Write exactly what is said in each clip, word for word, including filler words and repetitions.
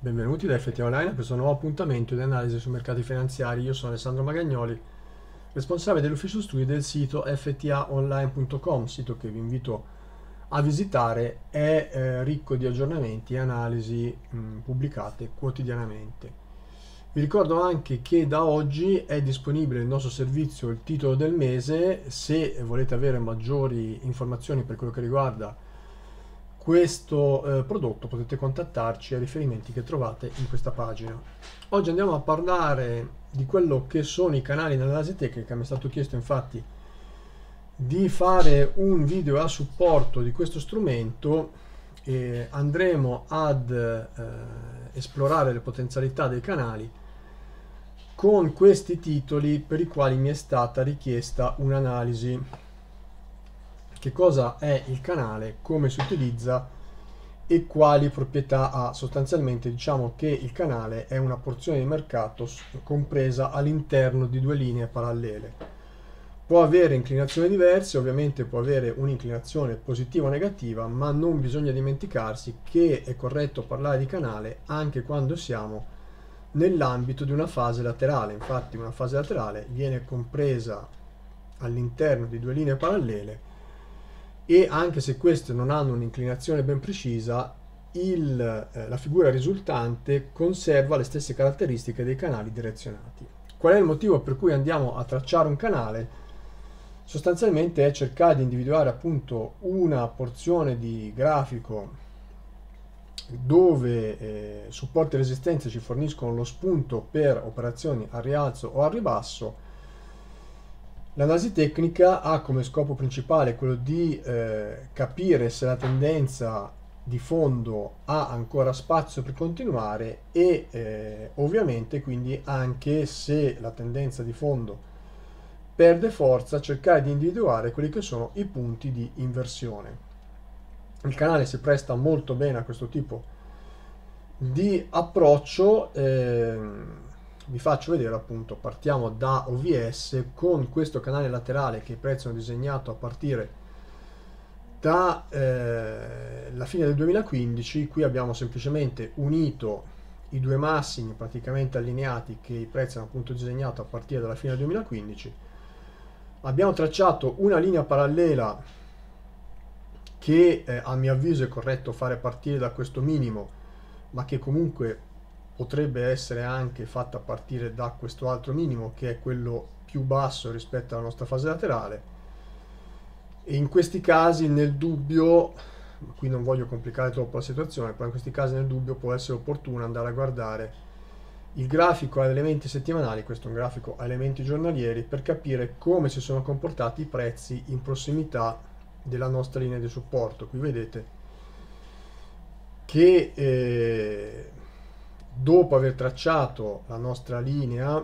Benvenuti da F T Online a questo nuovo appuntamento di analisi sui mercati finanziari. Io sono Alessandro Magagnoli, responsabile dell'ufficio studi del sito f t a online punto com, sito che vi invito a visitare. È eh, ricco di aggiornamenti e analisi mh, pubblicate quotidianamente. Vi ricordo anche che da oggi è disponibile il nostro servizio Il titolo del mese. Se volete avere maggiori informazioni per quello che riguarda questo eh, prodotto, potete contattarci ai riferimenti che trovate in questa pagina. Oggi andiamo a parlare di quello che sono i canali nell'analisi tecnica. Mi è stato chiesto infatti di fare un video a supporto di questo strumento e andremo ad eh, esplorare le potenzialità dei canali con questi titoli per i quali mi è stata richiesta un'analisi. Che cosa è il canale, come si utilizza e quali proprietà ha. Sostanzialmente diciamo che il canale è una porzione di mercato compresa all'interno di due linee parallele. Può avere inclinazioni diverse, ovviamente può avere un'inclinazione positiva o negativa, ma non bisogna dimenticarsi che è corretto parlare di canale anche quando siamo nell'ambito di una fase laterale. Infatti una fase laterale viene compresa all'interno di due linee parallele e anche se queste non hanno un'inclinazione ben precisa, il, eh, la figura risultante conserva le stesse caratteristiche dei canali direzionati. Qual è il motivo per cui andiamo a tracciare un canale? Sostanzialmente è cercare di individuare appunto una porzione di grafico dove eh, supporti e resistenze ci forniscono lo spunto per operazioni al rialzo o al ribasso. L'analisi tecnica ha come scopo principale quello di eh, capire se la tendenza di fondo ha ancora spazio per continuare e eh, ovviamente quindi anche se la tendenza di fondo perde forza, cercare di individuare quelli che sono i punti di inversione. Il canale si presta molto bene a questo tipo di approccio. ehm, vi faccio vedere appunto, partiamo da O V S con questo canale laterale che i prezzi hanno disegnato a partire da eh, la fine del duemilaquindici. Qui abbiamo semplicemente unito i due massimi praticamente allineati che i prezzi hanno appunto disegnato a partire dalla fine del duemilaquindici. Abbiamo tracciato una linea parallela che eh, a mio avviso è corretto fare partire da questo minimo, ma che comunque potrebbe essere anche fatta partire da questo altro minimo che è quello più basso rispetto alla nostra fase laterale. E in questi casi nel dubbio, qui non voglio complicare troppo la situazione, però in questi casi nel dubbio può essere opportuno andare a guardare il grafico a elementi settimanali, questo è un grafico a elementi giornalieri, per capire come si sono comportati i prezzi in prossimità della nostra linea di supporto. Qui vedete che eh, dopo aver tracciato la nostra linea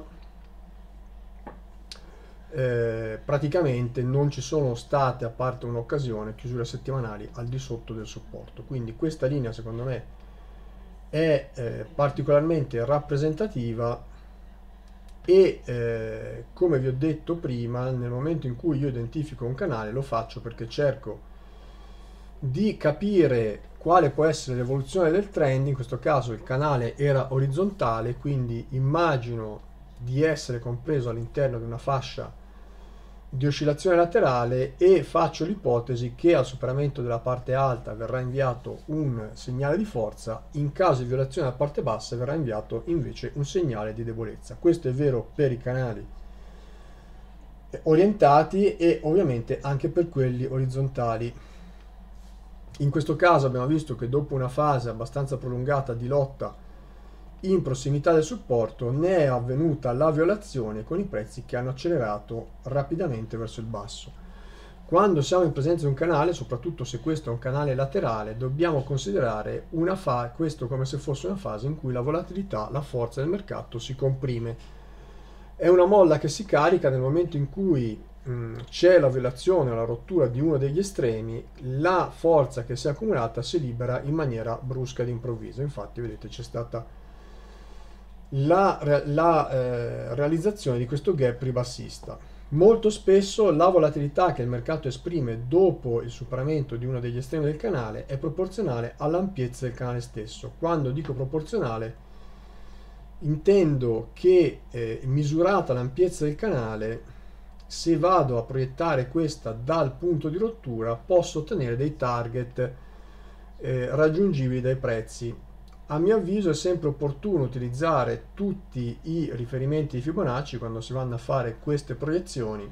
eh, praticamente non ci sono state, a parte un'occasione, chiusure settimanali al di sotto del supporto. Quindi questa linea secondo me è eh, particolarmente rappresentativa e eh, come vi ho detto prima, nel momento in cui io identifico un canale lo faccio perché cerco di capire quale può essere l'evoluzione del trend. In questo caso il canale era orizzontale, quindi immagino di essere compreso all'interno di una fascia di oscillazione laterale e faccio l'ipotesi che al superamento della parte alta verrà inviato un segnale di forza, in caso di violazione della parte bassa verrà inviato invece un segnale di debolezza. Questo è vero per i canali orientati e ovviamente anche per quelli orizzontali. In questo caso abbiamo visto che dopo una fase abbastanza prolungata di lotta in prossimità del supporto ne è avvenuta la violazione con i prezzi che hanno accelerato rapidamente verso il basso. Quando siamo in presenza di un canale, soprattutto se questo è un canale laterale, dobbiamo considerare una fa- questo come se fosse una fase in cui la volatilità, la forza del mercato si comprime. È una molla che si carica nel momento in cui c'è la violazione o la rottura di uno degli estremi, la forza che si è accumulata si libera in maniera brusca ed improvvisa. Infatti vedete c'è stata la, la eh, realizzazione di questo gap ribassista. Molto spesso la volatilità che il mercato esprime dopo il superamento di uno degli estremi del canale è proporzionale all'ampiezza del canale stesso. Quando dico proporzionale intendo che eh, misurata l'ampiezza del canale, se vado a proiettare questa dal punto di rottura posso ottenere dei target eh, raggiungibili dai prezzi. A mio avviso è sempre opportuno utilizzare tutti i riferimenti di Fibonacci quando si vanno a fare queste proiezioni.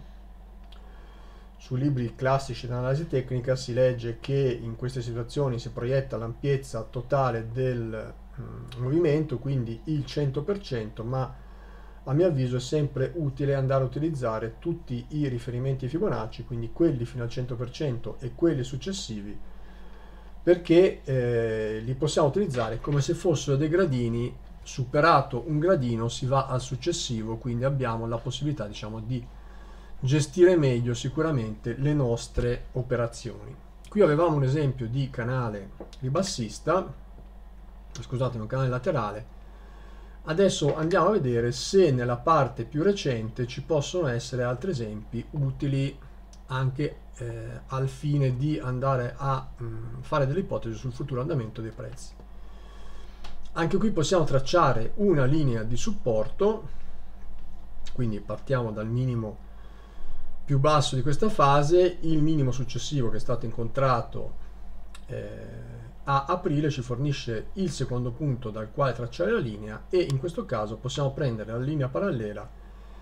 Su libri classici di analisi tecnica si legge che in queste situazioni si proietta l'ampiezza totale del mm, movimento, quindi il cento per cento, ma a mio avviso è sempre utile andare a utilizzare tutti i riferimenti di Fibonacci, quindi quelli fino al cento per cento e quelli successivi, perché eh, li possiamo utilizzare come se fossero dei gradini. Superato un gradino si va al successivo, quindi abbiamo la possibilità, diciamo, di gestire meglio sicuramente le nostre operazioni. Qui avevamo un esempio di canale ribassista, scusate, un canale laterale. Adesso andiamo a vedere se nella parte più recente ci possono essere altri esempi utili anche eh, al fine di andare a mh, fare delle ipotesi sul futuro andamento dei prezzi. Anche qui possiamo tracciare una linea di supporto, quindi partiamo dal minimo più basso di questa fase. Il minimo successivo che è stato incontrato eh, a aprile ci fornisce il secondo punto dal quale tracciare la linea, e in questo caso possiamo prendere la linea parallela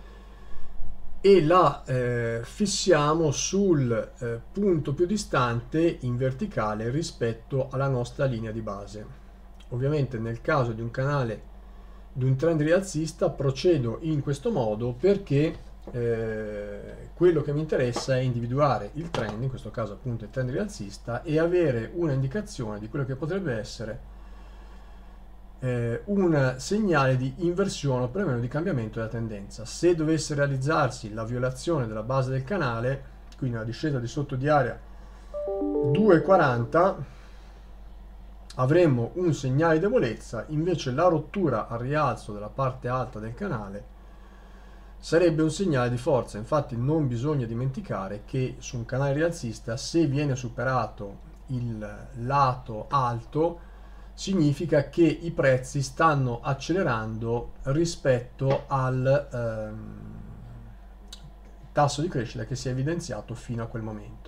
e la eh, fissiamo sul eh, punto più distante in verticale rispetto alla nostra linea di base. Ovviamente nel caso di un canale, di un trend rialzista, procedo in questo modo perché eh, quello che mi interessa è individuare il trend, in questo caso appunto il trend rialzista, e avere una indicazione di quello che potrebbe essere eh, un segnale di inversione o perlomeno di cambiamento della tendenza. Se dovesse realizzarsi la violazione della base del canale, quindi una discesa di sotto di area due virgola quaranta, avremmo un segnale di debolezza. Invece la rottura al rialzo della parte alta del canale sarebbe un segnale di forza. Infatti non bisogna dimenticare che su un canale rialzista, se viene superato il lato alto, significa che i prezzi stanno accelerando rispetto al ehm, tasso di crescita che si è evidenziato fino a quel momento.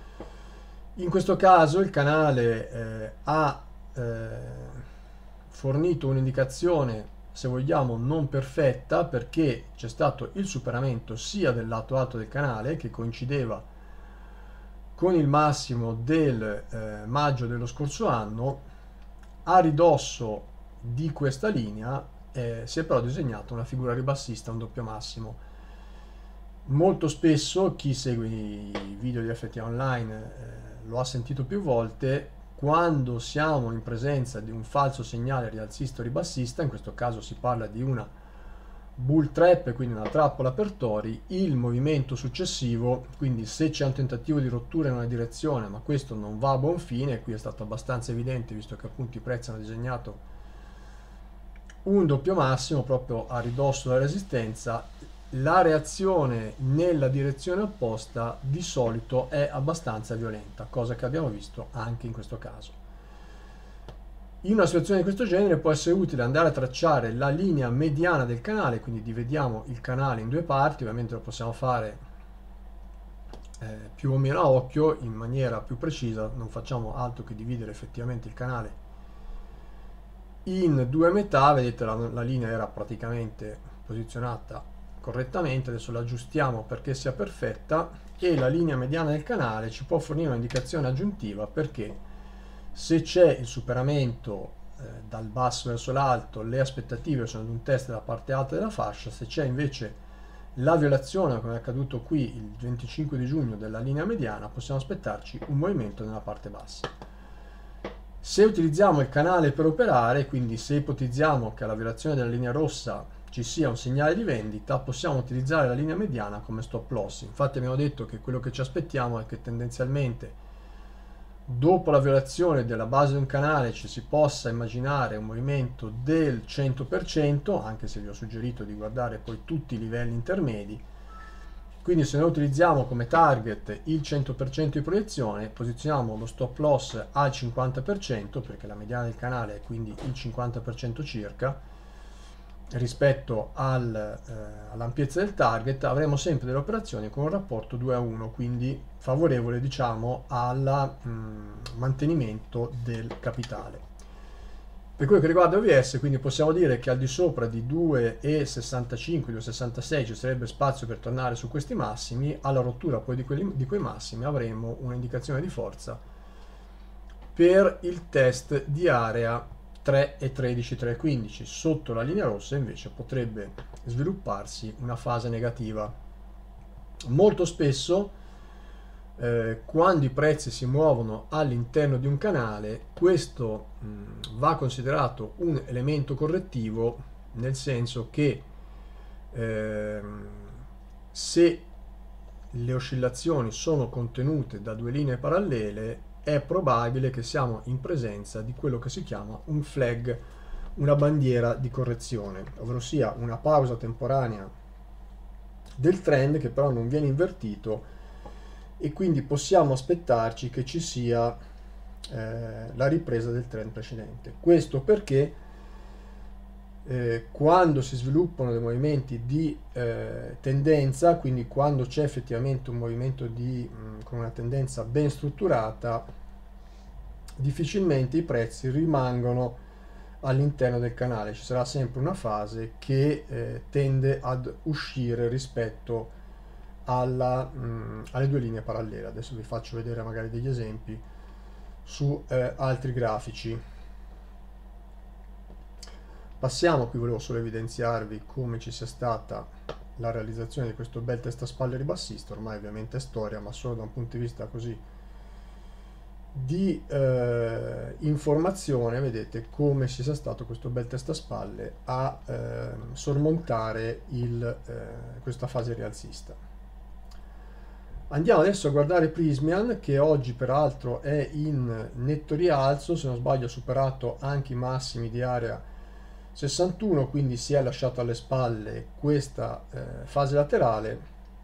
In questo caso il canale eh, ha eh, fornito un'indicazione, se vogliamo, non perfetta, perché c'è stato il superamento sia del lato alto del canale, che coincideva con il massimo del eh, maggio dello scorso anno. A ridosso di questa linea eh, si è però disegnata una figura ribassista, un doppio massimo. Molto spesso chi segue i video di F T A Online eh, lo ha sentito più volte: quando siamo in presenza di un falso segnale rialzista o ribassista, in questo caso si parla di una bull trap, quindi una trappola per tori, il movimento successivo, quindi se c'è un tentativo di rottura in una direzione ma questo non va a buon fine, qui è stato abbastanza evidente visto che appunto i prezzi hanno disegnato un doppio massimo proprio a ridosso della resistenza, la reazione nella direzione opposta di solito è abbastanza violenta, cosa che abbiamo visto anche in questo caso. In una situazione di questo genere può essere utile andare a tracciare la linea mediana del canale, quindi dividiamo il canale in due parti. Ovviamente lo possiamo fare eh, più o meno a occhio, in maniera più precisa, non facciamo altro che dividere effettivamente il canale in due metà. Vedete, la, la linea era praticamente posizionata correttamente, adesso la aggiustiamo perché sia perfetta, e la linea mediana del canale ci può fornire un'indicazione aggiuntiva, perché se c'è il superamento eh, dal basso verso l'alto, le aspettative sono ad un test della parte alta della fascia. Se c'è invece la violazione, come è accaduto qui il venticinque di giugno, della linea mediana, possiamo aspettarci un movimento nella parte bassa. Se utilizziamo il canale per operare, quindi se ipotizziamo che alla violazione della linea rossa ci sia un segnale di vendita, possiamo utilizzare la linea mediana come stop loss. Infatti abbiamo detto che quello che ci aspettiamo è che tendenzialmente dopo la violazione della base di un canale ci si possa immaginare un movimento del cento per cento, anche se vi ho suggerito di guardare poi tutti i livelli intermedi, Quindi se noi utilizziamo come target il cento per cento di proiezione, posizioniamo lo stop loss al cinquanta per cento, perché la mediana del canale è quindi il cinquanta per cento circa, rispetto al, eh, all'ampiezza del target, avremo sempre delle operazioni con un rapporto due a uno, quindi favorevole, diciamo, al mantenimento del capitale. Per quello che riguarda O V S, quindi possiamo dire che al di sopra di due virgola sessantacinque, due virgola sessantasei ci sarebbe spazio per tornare su questi massimi. Alla rottura poi di, quelli, di quei massimi avremo un'indicazione di forza per il test di area tre e tredici, tre e quindici. Sotto la linea rossa invece potrebbe svilupparsi una fase negativa. Molto spesso Eh, quando i prezzi si muovono all'interno di un canale, questo mh, va considerato un elemento correttivo, nel senso che ehm, se le oscillazioni sono contenute da due linee parallele, è probabile che siamo in presenza di quello che si chiama un flag, una bandiera di correzione, ovvero sia una pausa temporanea del trend che però non viene invertito, e quindi possiamo aspettarci che ci sia eh, la ripresa del trend precedente. Questo perché eh, quando si sviluppano dei movimenti di eh, tendenza, quindi quando c'è effettivamente un movimento di, mh, con una tendenza ben strutturata, difficilmente i prezzi rimangono all'interno del canale. Ci sarà sempre una fase che eh, tende ad uscire rispetto Alla, mh, alle due linee parallele. Adesso vi faccio vedere magari degli esempi su eh, altri grafici. Passiamo, qui volevo solo evidenziarvi come ci sia stata la realizzazione di questo bel testa-spalle ribassista, ormai ovviamente è storia, ma solo da un punto di vista così di eh, informazione. Vedete come ci sia stato questo bel testa-spalle a eh, sormontare il, eh, questa fase rialzista. Andiamo adesso a guardare Prismian, che oggi peraltro è in netto rialzo, se non sbaglio ha superato anche i massimi di area sessantuno, quindi si è lasciato alle spalle questa eh, fase laterale.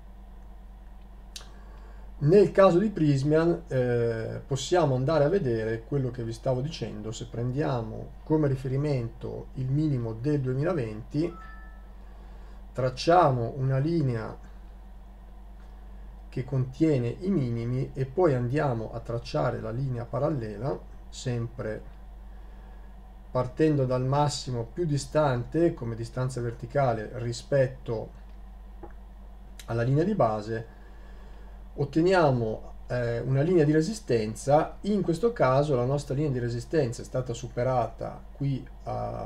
Nel caso di Prismian eh, possiamo andare a vedere quello che vi stavo dicendo. Se prendiamo come riferimento il minimo del duemilaventi, tracciamo una linea che contiene i minimi e poi andiamo a tracciare la linea parallela, sempre partendo dal massimo più distante come distanza verticale rispetto alla linea di base, otteniamo eh, una linea di resistenza. In questo caso la nostra linea di resistenza è stata superata qui a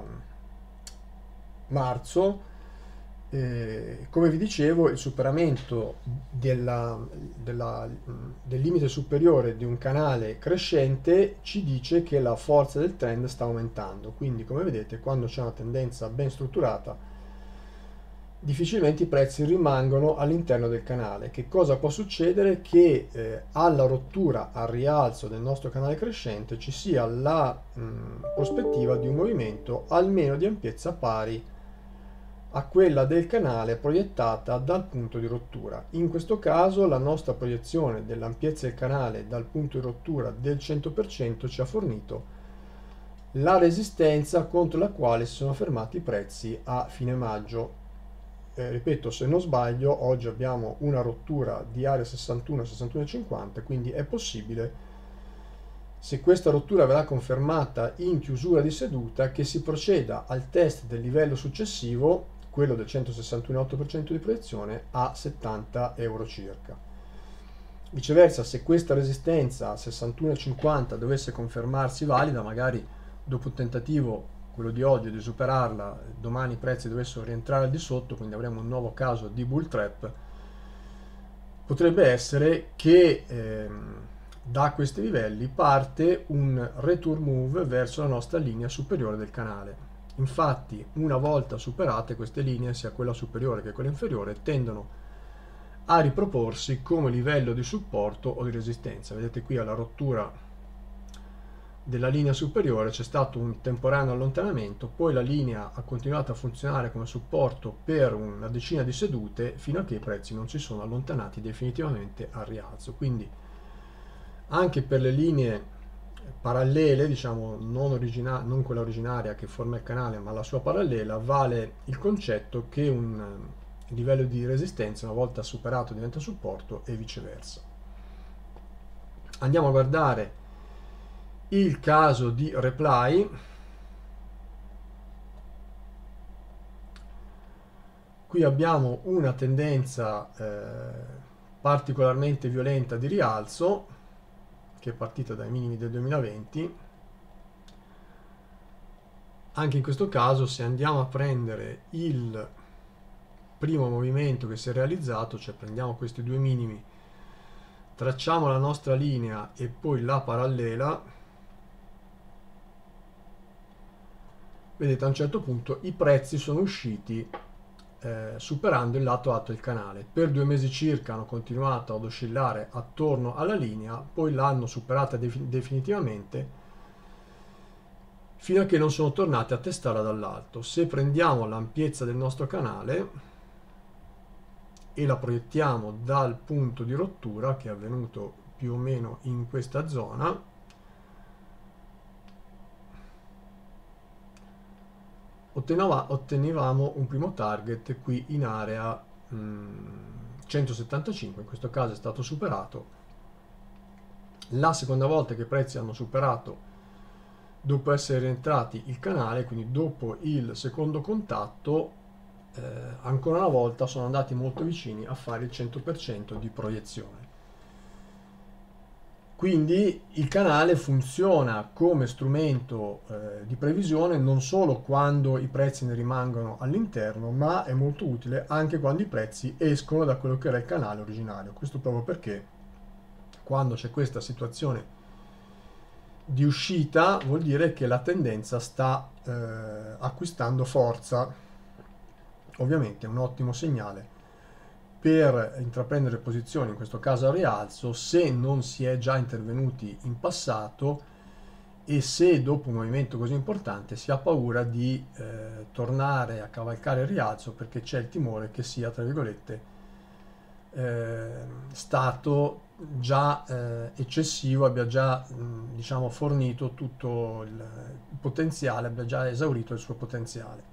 marzo. Eh, come vi dicevo, il superamento della, della, del limite superiore di un canale crescente ci dice che la forza del trend sta aumentando. Quindi, come vedete, quando c'è una tendenza ben strutturata, difficilmente i prezzi rimangono all'interno del canale. Che cosa può succedere? Che eh, alla rottura, al rialzo del nostro canale crescente, ci sia la mh, prospettiva di un movimento almeno di ampiezza pari a quella del canale proiettata dal punto di rottura. In questo caso la nostra proiezione dell'ampiezza del canale dal punto di rottura del cento per cento ci ha fornito la resistenza contro la quale si sono fermati i prezzi a fine maggio. Eh, ripeto, se non sbaglio, oggi abbiamo una rottura di area sessantuno sessantuno cinquanta, quindi è possibile, se questa rottura verrà confermata in chiusura di seduta, che si proceda al test del livello successivo, quello del centosessantuno virgola otto per cento di proiezione, a settanta euro circa. Viceversa, se questa resistenza a sessantuno cinquanta dovesse confermarsi valida, magari dopo un tentativo, quello di oggi, di superarla, domani i prezzi dovessero rientrare al di sotto, quindi avremo un nuovo caso di bull trap, potrebbe essere che ehm, da questi livelli parte un return move verso la nostra linea superiore del canale. Infatti, una volta superate queste linee, sia quella superiore che quella inferiore, tendono a riproporsi come livello di supporto o di resistenza. Vedete qui alla rottura della linea superiore c'è stato un temporaneo allontanamento, poi la linea ha continuato a funzionare come supporto per una decina di sedute fino a che i prezzi non si sono allontanati definitivamente al rialzo. Quindi anche per le linee parallele, diciamo non, origina- non quella originaria che forma il canale, ma la sua parallela, vale il concetto che un livello di resistenza una volta superato diventa supporto e viceversa. Andiamo a guardare il caso di Reply. Qui abbiamo una tendenza eh, particolarmente violenta di rialzo che è partita dai minimi del duemilaventi. Anche in questo caso, se andiamo a prendere il primo movimento che si è realizzato, cioè prendiamo questi due minimi, tracciamo la nostra linea e poi la parallela, vedete a un certo punto i prezzi sono usciti eh, superando il lato alto del canale. Per due mesi circa hanno continuato ad oscillare attorno alla linea, poi l'hanno superata defin- definitivamente fino a che non sono tornati a testarla dall'alto. Se prendiamo l'ampiezza del nostro canale e la proiettiamo dal punto di rottura che è avvenuto più o meno in questa zona, otteneva, ottenevamo un primo target qui in area mh, centosettantacinque, in questo caso è stato superato. La seconda volta che i prezzi hanno superato dopo essere rientrati il canale, quindi dopo il secondo contatto, eh, ancora una volta sono andati molto vicini a fare il cento per cento di proiezione. Quindi il canale funziona come strumento eh, di previsione non solo quando i prezzi ne rimangono all'interno, ma è molto utile anche quando i prezzi escono da quello che era il canale originario. Questo proprio perché quando c'è questa situazione di uscita vuol dire che la tendenza sta eh, acquistando forza. Ovviamente è un ottimo segnale per intraprendere posizioni, in questo caso a rialzo, se non si è già intervenuti in passato e se dopo un movimento così importante si ha paura di eh, tornare a cavalcare il rialzo, perché c'è il timore che sia, tra virgolette, eh, stato già eh, eccessivo, abbia già mh, diciamo fornito tutto il, il potenziale, abbia già esaurito il suo potenziale.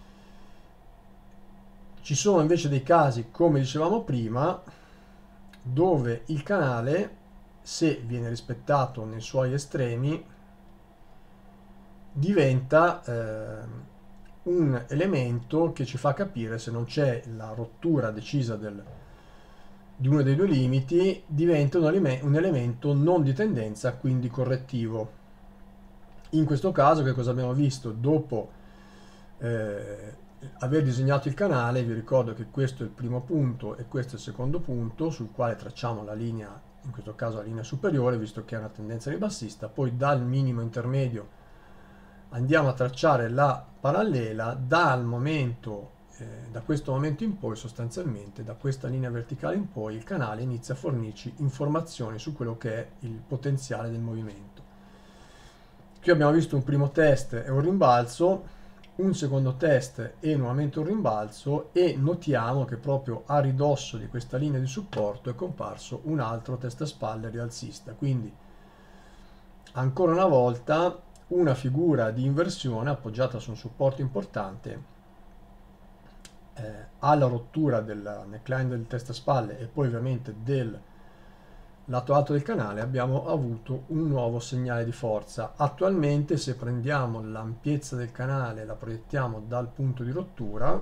Ci sono invece dei casi, come dicevamo prima, dove il canale, se viene rispettato nei suoi estremi, diventa eh, un elemento che ci fa capire, se non c'è la rottura decisa del, di uno dei due limiti, diventa un, eleme- un elemento non di tendenza, quindi correttivo. In questo caso che cosa abbiamo visto? Dopo eh, aver disegnato il canale, vi ricordo che questo è il primo punto e questo è il secondo punto sul quale tracciamo la linea, in questo caso la linea superiore, visto che è una tendenza ribassista. Poi dal minimo intermedio andiamo a tracciare la parallela. Dal momento, eh, da questo momento in poi, sostanzialmente da questa linea verticale in poi, il canale inizia a fornirci informazioni su quello che è il potenziale del movimento. Qui abbiamo visto un primo test e un rimbalzo, un secondo test e nuovamente un rimbalzo, e notiamo che proprio a ridosso di questa linea di supporto è comparso un altro testa-spalle rialzista. Quindi ancora una volta una figura di inversione appoggiata su un supporto importante, eh, alla rottura della neckline del testa-spalle e poi ovviamente del lato alto del canale abbiamo avuto un nuovo segnale di forza. Attualmente, se prendiamo l'ampiezza del canale e la proiettiamo dal punto di rottura,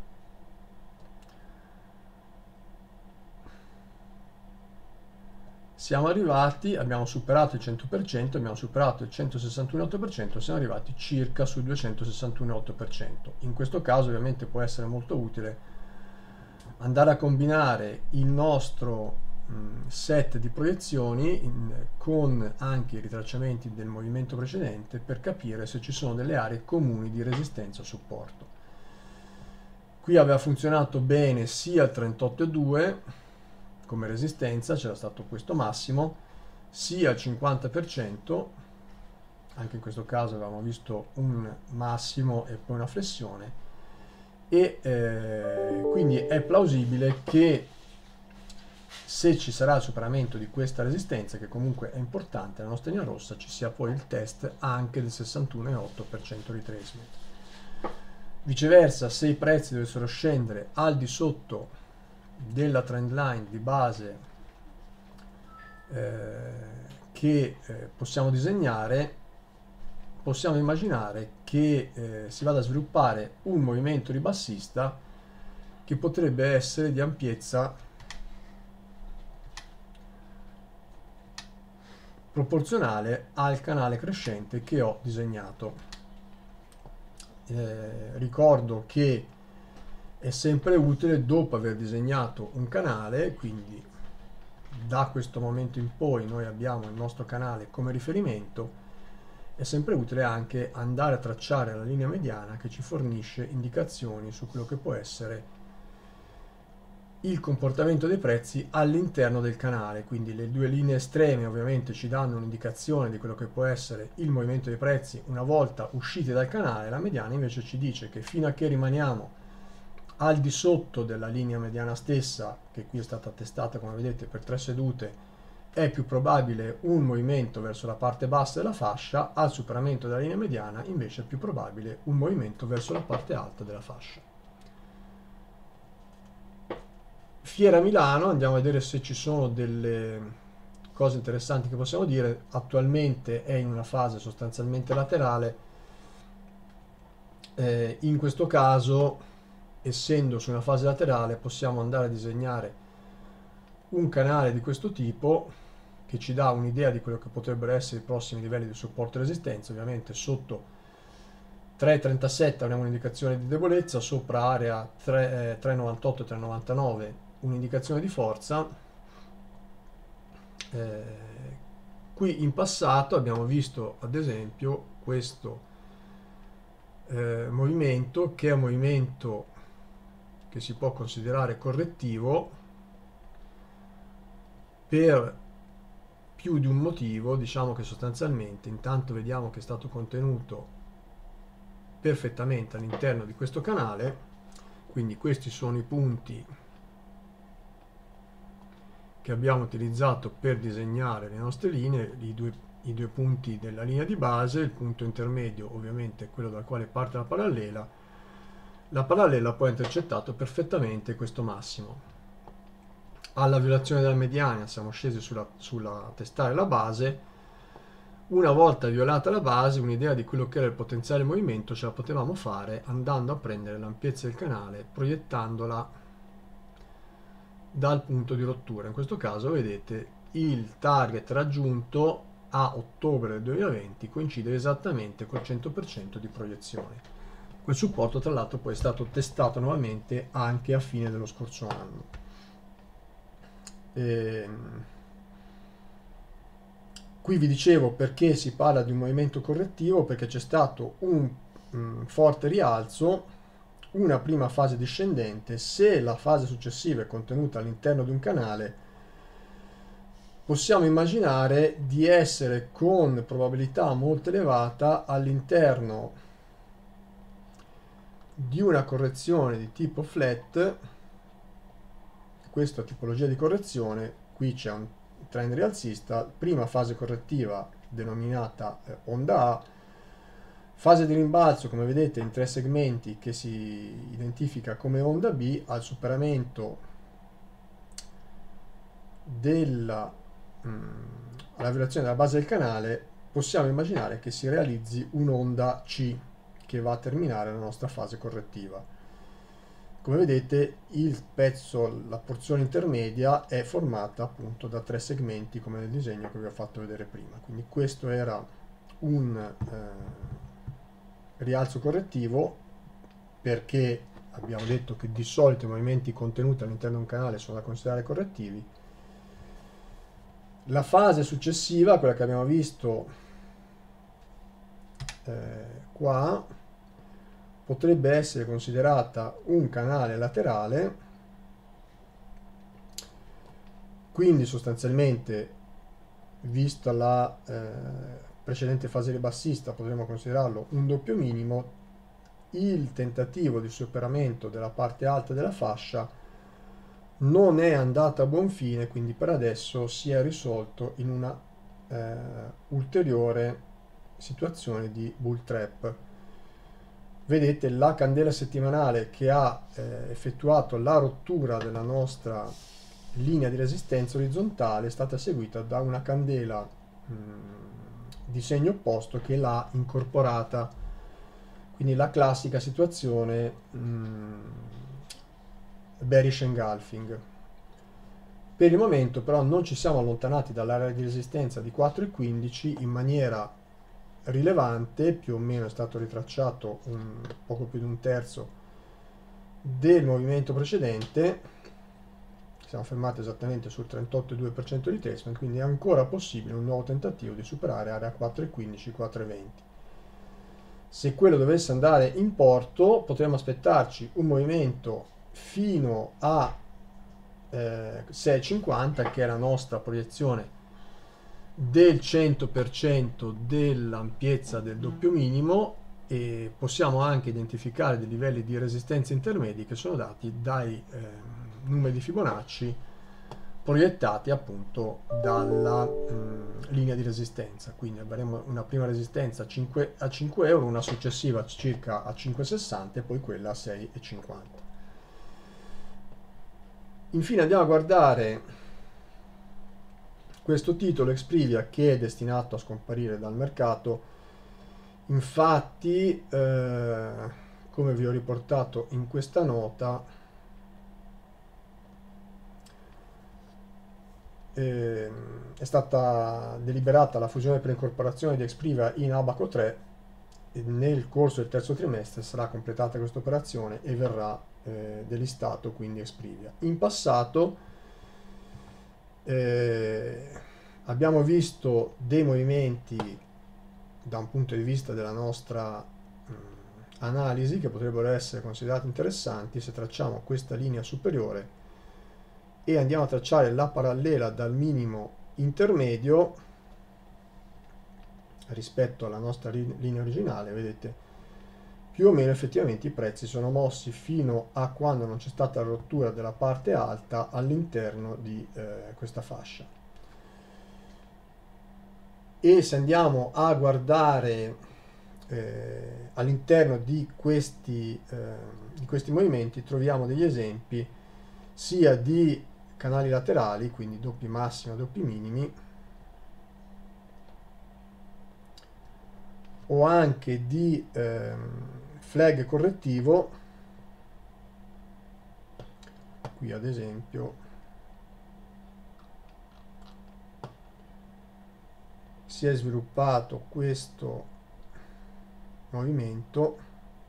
siamo arrivati, abbiamo superato il cento per cento, abbiamo superato il centosessantuno virgola otto per cento, siamo arrivati circa sul duecentosessantuno virgola otto per cento. In questo caso ovviamente può essere molto utile andare a combinare il nostro set di proiezioni in, con anche i ritracciamenti del movimento precedente, per capire se ci sono delle aree comuni di resistenza o supporto. Qui aveva funzionato bene sia il trentotto virgola due come resistenza, c'era stato questo massimo, sia il cinquanta per cento anche in questo caso avevamo visto un massimo e poi una flessione, e eh, quindi è plausibile che se ci sarà il superamento di questa resistenza, che comunque è importante, la nostra linea rossa, ci sia poi il test anche del sessantuno virgola otto per cento retracement. Viceversa, se i prezzi dovessero scendere al di sotto della trend line di base eh, che eh, possiamo disegnare, possiamo immaginare che eh, si vada a sviluppare un movimento ribassista che potrebbe essere di ampiezza proporzionale al canale crescente che ho disegnato. Eh, ricordo che è sempre utile, dopo aver disegnato un canale, quindi da questo momento in poi noi abbiamo il nostro canale come riferimento, è sempre utile anche andare a tracciare la linea mediana che ci fornisce indicazioni su quello che può essere il comportamento dei prezzi all'interno del canale. Quindi le due linee estreme ovviamente ci danno un'indicazione di quello che può essere il movimento dei prezzi una volta usciti dal canale. La mediana invece ci dice che fino a che rimaniamo al di sotto della linea mediana stessa, che qui è stata testata come vedete per tre sedute, è più probabile un movimento verso la parte bassa della fascia. Al superamento della linea mediana invece è più probabile un movimento verso la parte alta della fascia. Fiera Milano, andiamo a vedere se ci sono delle cose interessanti che possiamo dire. Attualmente è in una fase sostanzialmente laterale, eh, in questo caso, essendo su una fase laterale, possiamo andare a disegnare un canale di questo tipo che ci dà un'idea di quello che potrebbero essere i prossimi livelli di supporto e resistenza. Ovviamente sotto tre virgola trentasette abbiamo un'indicazione di debolezza, sopra area tre virgola novantotto tre virgola novantanove un'indicazione di forza. Eh, qui in passato abbiamo visto ad esempio questo eh, movimento, che è un movimento che si può considerare correttivo per più di un motivo. Diciamo che sostanzialmente intanto vediamo che è stato contenuto perfettamente all'interno di questo canale, quindi questi sono i punti che abbiamo utilizzato per disegnare le nostre linee, i due, i due punti della linea di base. Il punto intermedio ovviamente è quello dal quale parte la parallela. La parallela poi ha intercettato perfettamente questo massimo. Alla violazione della mediana siamo scesi sulla, sulla testare la base. Una volta violata la base, un'idea di quello che era il potenziale movimento ce la potevamo fare andando a prendere l'ampiezza del canale, proiettandola dal punto di rottura. In questo caso vedete il target raggiunto a ottobre del duemilaventi coincide esattamente col cento per cento di proiezione. Quel supporto tra l'altro poi è stato testato nuovamente anche a fine dello scorso anno. E qui vi dicevo perché si parla di un movimento correttivo, perché c'è stato un um, forte rialzo, una prima fase discendente. Se la fase successiva è contenuta all'interno di un canale, possiamo immaginare di essere con probabilità molto elevata all'interno di una correzione di tipo flat. Questa tipologia di correzione, qui c'è un trend rialzista, prima fase correttiva denominata eh, onda A, fase di rimbalzo come vedete in tre segmenti che si identifica come onda B. Al superamento della mh, alla violazione della base del canale possiamo immaginare che si realizzi un'onda C che va a terminare la nostra fase correttiva. Come vedete il pezzo, la porzione intermedia è formata appunto da tre segmenti come nel disegno che vi ho fatto vedere prima. Quindi questo era un eh, rialzo correttivo, perché abbiamo detto che di solito i movimenti contenuti all'interno di un canale sono da considerare correttivi. La fase successiva, quella che abbiamo visto eh, qua, potrebbe essere considerata un canale laterale, quindi sostanzialmente, vista la eh, precedente fase ribassista potremmo considerarlo un doppio minimo. Il tentativo di superamento della parte alta della fascia non è andato a buon fine, quindi per adesso si è risolto in una eh, ulteriore situazione di bull trap. Vedete la candela settimanale che ha eh, effettuato la rottura della nostra linea di resistenza orizzontale è stata seguita da una candela mh, di segno opposto che l'ha incorporata, quindi la classica situazione mh, bearish engulfing. Per il momento però non ci siamo allontanati dall'area di resistenza di quattro virgola quindici in maniera rilevante, più o meno è stato ritracciato un poco più di un terzo del movimento precedente, siamo fermati esattamente sul trentotto virgola due per cento di retracement, quindi è ancora possibile un nuovo tentativo di superare area quattro virgola quindici quattro virgola venti. Se quello dovesse andare in porto potremmo aspettarci un movimento fino a eh, sei virgola cinquanta, che è la nostra proiezione del cento per cento dell'ampiezza del doppio minimo, e possiamo anche identificare dei livelli di resistenza intermedi che sono dati dai eh, numeri di Fibonacci proiettati appunto dalla mh, linea di resistenza. Quindi avremo una prima resistenza a cinque, a cinque euro, una successiva circa a cinque virgola sessanta e poi quella a sei virgola cinquanta. Infine andiamo a guardare questo titolo Exprivia, che è destinato a scomparire dal mercato. Infatti, eh, come vi ho riportato in questa nota, eh, è stata deliberata la fusione per incorporazione di Exprivia in Abaco tre. E nel corso del terzo trimestre sarà completata questa operazione e verrà eh, delistato quindi Exprivia. In passato eh, abbiamo visto dei movimenti da un punto di vista della nostra mh, analisi che potrebbero essere considerati interessanti. Se tracciamo questa linea superiore e andiamo a tracciare la parallela dal minimo intermedio rispetto alla nostra linea originale, vedete più o meno effettivamente i prezzi sono mossi fino a quando non c'è stata la rottura della parte alta all'interno di eh, questa fascia. E se andiamo a guardare eh, all'interno di questi, eh, di questi movimenti troviamo degli esempi sia di canali laterali, quindi doppi massimi e doppi minimi, o anche di ehm, flag correttivo. Qui ad esempio si è sviluppato questo movimento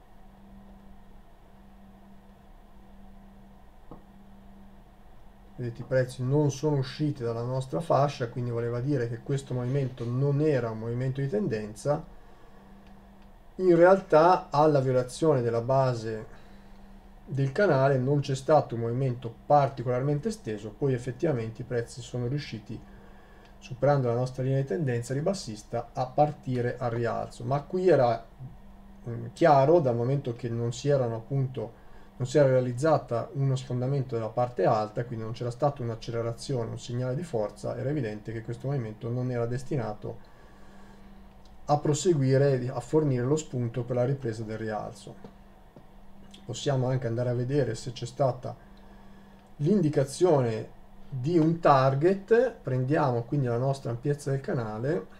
vedete i prezzi non sono usciti dalla nostra fascia, quindi voleva dire che questo movimento non era un movimento di tendenza. In realtà alla violazione della base del canale non c'è stato un movimento particolarmente esteso, poi effettivamente i prezzi sono riusciti, superando la nostra linea di tendenza ribassista, a partire al rialzo. Ma qui era mh, chiaro, dal momento che non si erano appunto non si era realizzata uno sfondamento della parte alta, quindi non c'era stata un'accelerazione, un segnale di forza, era evidente che questo movimento non era destinato a proseguire, a fornire lo spunto per la ripresa del rialzo. Possiamo anche andare a vedere se c'è stata l'indicazione di un target. Prendiamo quindi la nostra ampiezza del canale,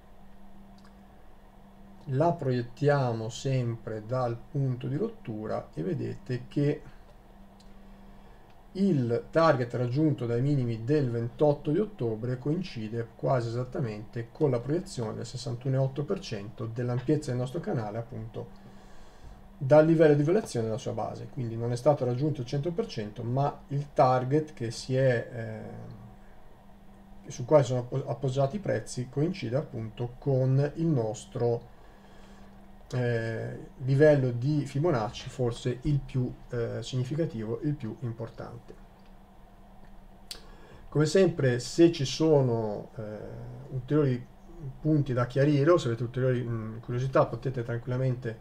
la proiettiamo sempre dal punto di rottura e vedete che il target raggiunto dai minimi del ventotto di ottobre coincide quasi esattamente con la proiezione del sessantuno virgola otto per cento dell'ampiezza del nostro canale, appunto dal livello di violazione della sua base. Quindi non è stato raggiunto il cento per cento, ma il target che si è eh, sul quale sono appoggiati i prezzi coincide appunto con il nostro Eh, livello di Fibonacci, forse il più eh, significativo, il più importante. Come sempre, se ci sono eh, ulteriori punti da chiarire o se avete ulteriori mh, curiosità potete tranquillamente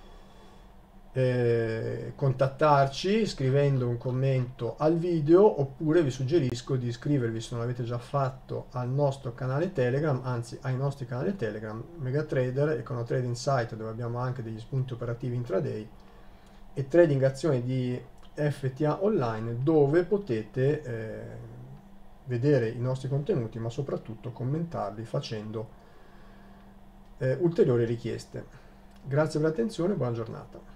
eh, contattarci scrivendo un commento al video, oppure vi suggerisco di iscrivervi, se non l'avete già fatto, al nostro canale Telegram, anzi ai nostri canali Telegram, Megatrader e EconoTrade Insight, dove abbiamo anche degli spunti operativi intraday, e Trading Azioni di F T A Online, dove potete eh, vedere i nostri contenuti, ma soprattutto commentarli facendo eh, ulteriori richieste. Grazie per l'attenzione e buona giornata.